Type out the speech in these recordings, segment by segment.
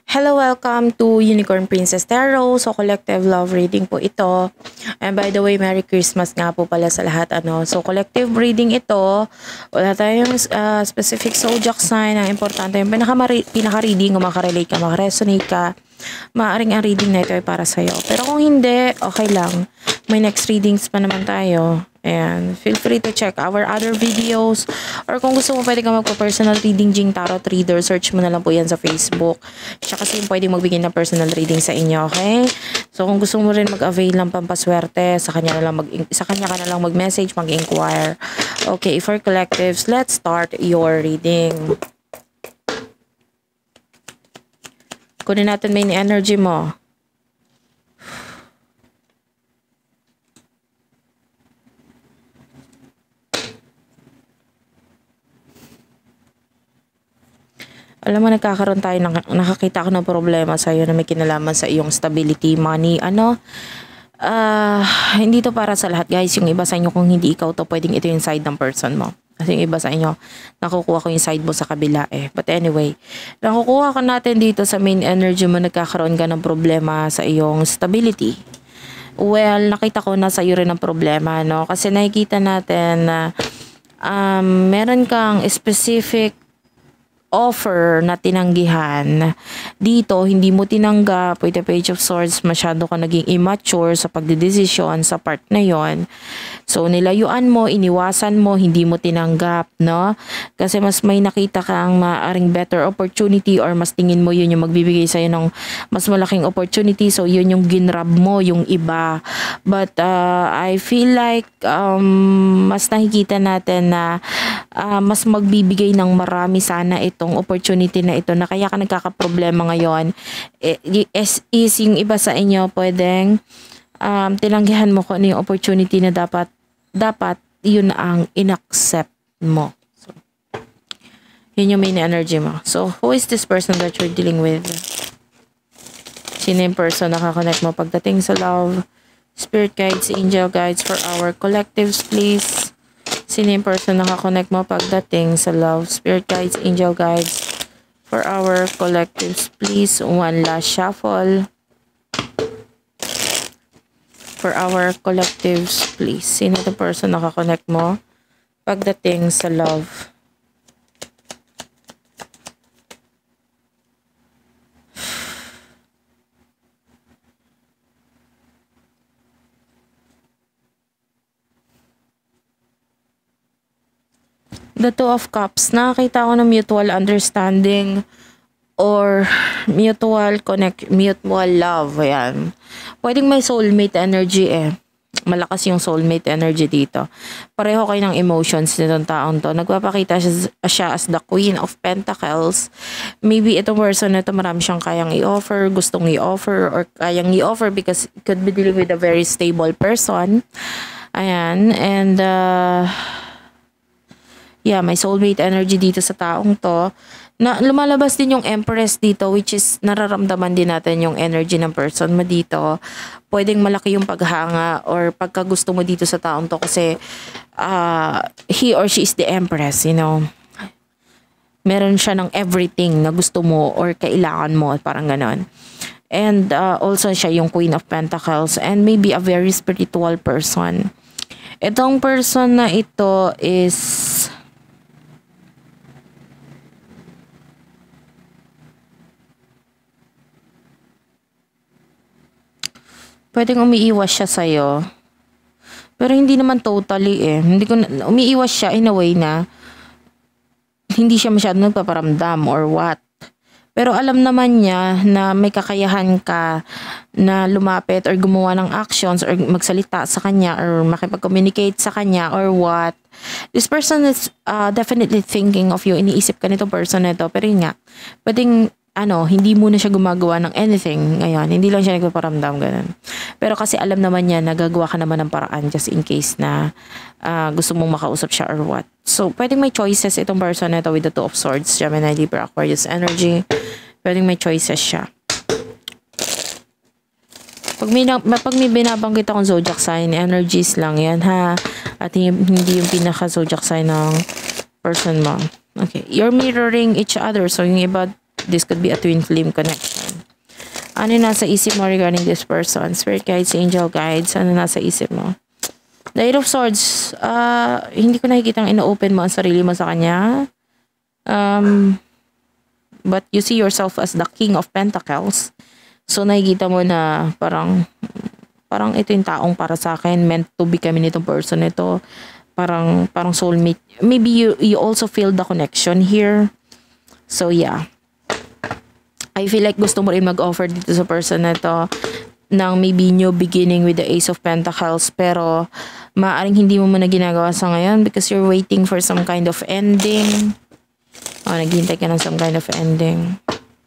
Hello, welcome to Unicorn Princess Tarot. So, collective love reading po ito. And by the way, Merry Christmas nga po pala sa lahat. So, collective reading ito. Wala tayong specific zodiac sign. Ang importante yung pinaka-reading, kung makarelate ka, makaresonate ka, maaring ang reading na ito ay para sa'yo. Pero kung hindi, okay lang. May next readings pa naman tayo. And feel free to check our other videos. Or kung gusto mo, pwede ka magpa-personal reading, Jing Tarot Reader. Search mo na lang po yan sa Facebook. Siya kasi yung pwede magbigay ng personal reading sa inyo, okay? So, kung gusto mo rin mag-avail ng pampaswerte, sa kanya ka na lang mag-message, mag-inquire. Okay, for collectives, let's start your reading. Kunin natin main energy mo. Alam mo, nagkakaroon tayo, nakakita ako ng problema sa iyo na may kinalaman sa iyong stability, money, hindi to para sa lahat, guys. Yung iba sa inyo, kung hindi ikaw to, pwedeng ito yung side ng person mo. Kasi yung iba sa inyo, nakukuha ko yung side mo sa kabila eh. But anyway, nakukuha ka natin dito sa main energy mo, nagkakaroon ka ng problema sa iyong stability. Well, nakita ko na sa iyo rin ang problema, no? Kasi nakikita natin na meron kang specific offer na tinanggihan. Dito, hindi mo tinanggap with the Page of Swords, masyado ka naging immature sa pagdedesisyon sa part na yon. So, nilayuan mo, iniwasan mo, hindi mo tinanggap, no? Kasi mas may nakita kang maaring better opportunity or mas tingin mo yun yung magbibigay sa'yo ng mas malaking opportunity. So, yun yung ginrab mo, yung iba. But, I feel like mas nakikita natin na mas magbibigay ng marami sana itong opportunity na ito na kaya ka nagkakaproblema ngayon is yung iba sa inyo pwedeng tinanggihan mo kung ano yung opportunity na dapat yun ang inaccept mo. So, yun yung main energy mo. So, who is this person that you're dealing with? Sino yung person na nakakonect mo pagdating sa love? Spirit guides, angel guides for our collectives, please. Sino yung person na nakakonect mo pagdating sa love? Spirit guides, angel guides for our collectives, please. One last shuffle. For our collectives, please. Sino yung person na nakakonect mo pagdating sa love? The Two of Cups, nakakita ko ng mutual understanding or mutual love. Ayan. Pwedeng may soulmate energy eh. Malakas yung soulmate energy dito. Pareho kayo ng emotions nitong taong to. Nagpapakita siya as the Queen of Pentacles. Maybe itong person na ito marami siyang kayang i-offer, gustong i-offer, or kayang i-offer because it could be dealing with a very stable person. Ayan. And yeah, may soulmate energy dito sa taong to. Na lumalabas din yung Empress dito, which is nararamdaman din natin yung energy ng person mo dito. Pwedeng malaki yung paghanga or pagkagusto mo dito sa taong to kasi he or she is the Empress, you know. Meron siya ng everything na gusto mo or kailangan mo, parang ganon. And also siya yung Queen of Pentacles and maybe a very spiritual person. Itong person na ito is pwedeng umiiwas siya sa'yo. Pero hindi naman totally eh. Umiiwas siya in a way na hindi siya masyado nagpaparamdam or what. Pero alam naman niya na may kakayahan ka na lumapit or gumawa ng actions or magsalita sa kanya or makipag-communicate sa kanya or what. This person is definitely thinking of you. Iniisip ka nitong person na ito. Pero yun nga, pwedeng hindi muna siya gumagawa ng anything ngayon. Hindi lang siya nagpaparamdam, ganun. Pero kasi alam naman niya, nagagawa ka naman ng paraan just in case na gusto mong makausap siya or what. So, pwedeng may choices itong person na ito with the Two of Swords, Gemini, Libra, Aquarius energy. Pwedeng may choices siya. Pag may binabanggit akong zodiac sign, energies lang yan, ha? At hindi yung pinaka-zodiac sign ng person mo. Okay. You're mirroring each other. So, yung iba This could be a twin flame connection. Ano nasa isip mo regarding this person? Spirit guides, angel guides, ano nasa isip mo? The Eight of Swords, hindi ko nakikita ang ina-open mo ang sarili mo sa kanya. But you see yourself as the King of Pentacles. So nakikita mo na parang ito yung taong para sa akin, meant to be kami nitong person ito. Parang soulmate. Maybe you also feel the connection here. So yeah. I feel like gusto mo rin mag-offer dito sa person na to ng maybe new beginning with the Ace of Pentacles, pero maaaring hindi mo muna ginagawa sa ngayon because you're waiting for some kind of ending. Naghihintay ka ng some kind of ending.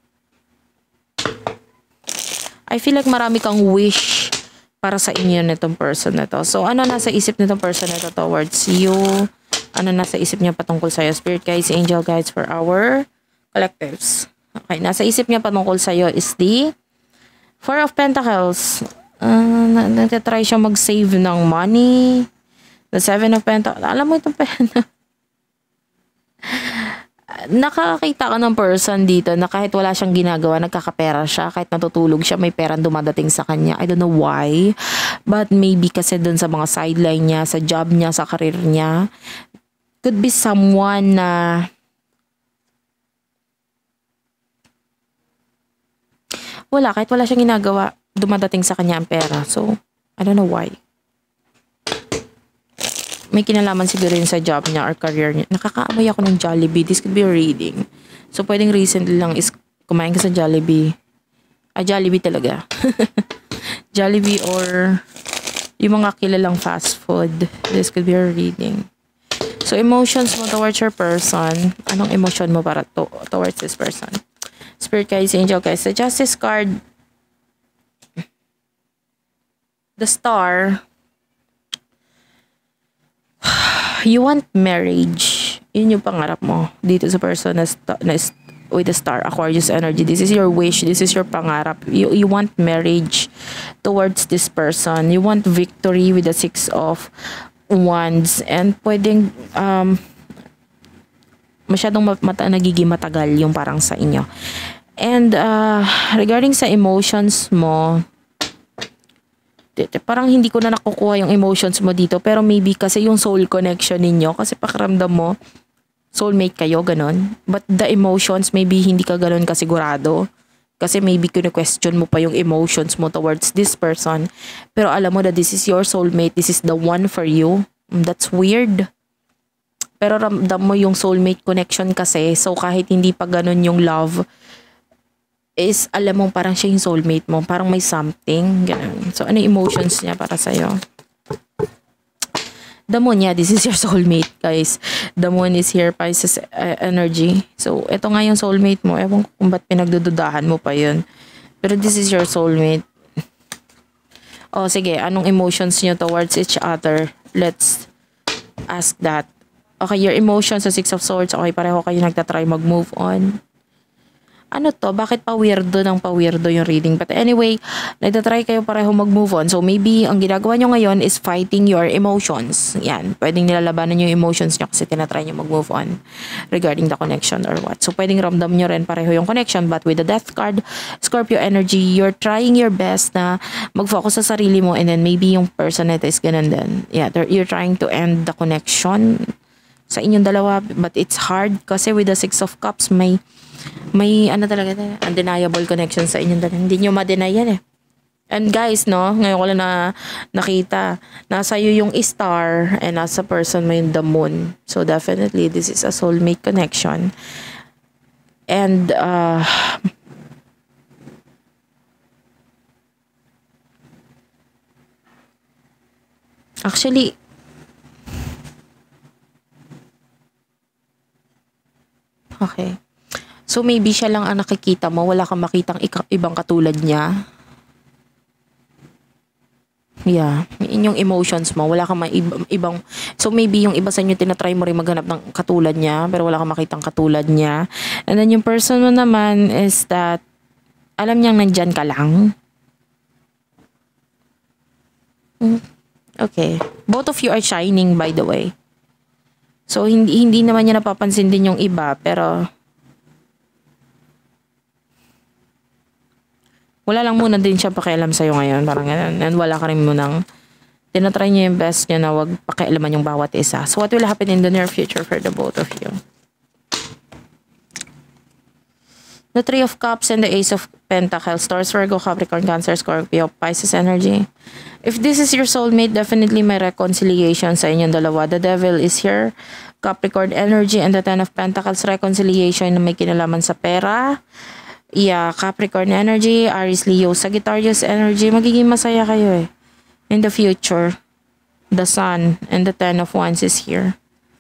I feel like marami kang wish para sa inyo nitong person na to. So ano nasa isip nitong person na to towards you? Ano nasa isip niya patungkol sa'yo? Spirit guides, angel guides for our collectives. Okay, nasa isip niya patungkol sa'yo is the Four of Pentacles. Nagtatry siya mag-save ng money. The Seven of Pentacles. Alam mo itong pena. Nakakita ka ng person dito na kahit wala siyang ginagawa, nagkakapera siya. Kahit natutulog siya, may perang dumadating sa kanya. I don't know why. But maybe kasi dun sa mga sideline niya, sa job niya, sa career niya. Could be someone na kahit wala siyang ginagawa, dumadating sa kanya ang pera. So, I don't know why. May kinalaman siguro yun sa job niya or career niya. Nakakaamoy ako ng Jollibee. This could be a reading. So, pwedeng recently lang is kumain ka sa Jollibee. Jollibee talaga. Jollibee or yung mga kilalang fast food. This could be a reading. So, emotions mo towards your person. Anong emotion mo para towards this person? Spirit guides, angel guides. The Justice card. The Star. You want marriage. Yun yung pangarap mo dito sa person na with the Star, Aquarius energy. This is your wish. This is your pangarap. You want marriage towards this person. You want victory with the Six of Wands. And pwedeng masyadong nagiging matagal yung parang sa inyo. And regarding sa emotions mo, parang hindi ko na nakukuha yung emotions mo dito, pero maybe kasi yung soul connection ninyo, kasi pakiramdam mo soulmate kayo, ganon. But the emotions, maybe hindi ka ganon kasigurado. Kasi maybe kinu-question mo pa yung emotions mo towards this person. Pero alam mo na this is your soulmate, this is the one for you. That's weird. Pero ramdam mo yung soulmate connection kasi. So kahit hindi pa ganun yung love, is alam mo parang siya yung soulmate mo. Parang may something. Ganun. So ano yung emotions niya para sa'yo? The moon, yeah, this is your soulmate, guys. The moon is here, Pisces energy. So ito nga yung soulmate mo. Ewan ko kung ba't pinagdududahan mo pa yun. Pero this is your soulmate. Oh, sige. Anong emotions niyo towards each other? Let's ask that. Okay, your emotions sa Six of Swords. Okay, pareho kayo nagtatry mag-move on. Ano to? Bakit pa-weirdo ng pa-weirdo yung reading? But anyway, nagtatry kayo pareho mag-move on. So maybe, ang ginagawa nyo ngayon is fighting your emotions. Yan. Pwedeng nilalabanan yung emotions nyo kasi tinatry nyo mag-move on regarding the connection or what. So pwedeng ramdam nyo rin pareho yung connection. But with the Death card, Scorpio energy, you're trying your best na mag-focus sa sarili mo and then maybe yung person na is ganun din. Yeah, you're trying to end the connection sa inyong dalawa, but it's hard kasi with the Six of Cups may ano talaga, undeniable connection sa inyong dalawa. Hindi nyo ma-deny yan eh. And guys, no, ngayon ko lang nakita, nasa iyo yung Star and nasa person mo yung the Moon. So definitely, this is a soulmate connection. And actually, okay. So maybe siya lang ang nakikita mo, wala kang makitang ibang katulad niya. Yeah, yung emotions mo, wala kang ibang, so maybe yung iba sa inyo tinatry mo rin maghanap ng katulad niya, pero wala kang makitang katulad niya. And then yung person mo naman is that, alam niyang nandyan ka lang. Okay. Both of you are shining, by the way. So, hindi naman niya napapansin din yung iba, pero Wala lang muna din siya pakialam sa'yo ngayon. Parang ganun. And wala ka rin munang tinatry niya yung best niya na wag pakialaman yung bawat isa. So what will happen in the near future for the both of you? The Three of Cups and the Ace of Pentacles. Taurus, Virgo, Capricorn, Cancer, Scorpio, Pisces energy. If this is your soulmate, definitely may reconciliation sa inyong dalawa. The Devil is here. Capricorn energy and the Ten of Pentacles. Reconciliation na may kinalaman sa pera. Yeah, Capricorn energy. Aries, Leo, Sagittarius energy. Magiging masaya kayo eh. In the future. The Sun and the Ten of Wands is here.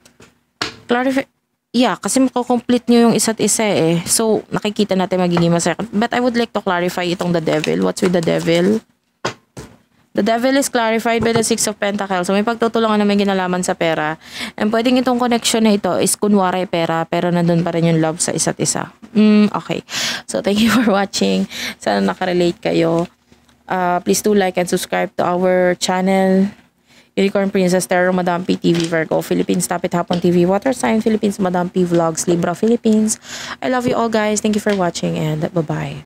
Yeah, kasi makukomplete nyo yung isa't isa eh. So, nakikita natin magiging masaya. But I would like to clarify itong the Devil. What's with the Devil? The Devil is clarified by the Six of Pentacles. So, may pagtutulungan na may ginalaman sa pera. And pwedeng itong connection na ito is kunwari pera, pero nandun pa rin yung love sa isa't isa. Okay. So, thank you for watching. Sana nakarelate kayo. Please do like and subscribe to our channel. Unicorn Princess, Tarot, Madam P TV, Virgo, Philippines, Tapit Hapon TV, Water Sign Philippines, Madam P Vlogs, Libra Philippines. I love you all guys. Thank you for watching and bye-bye.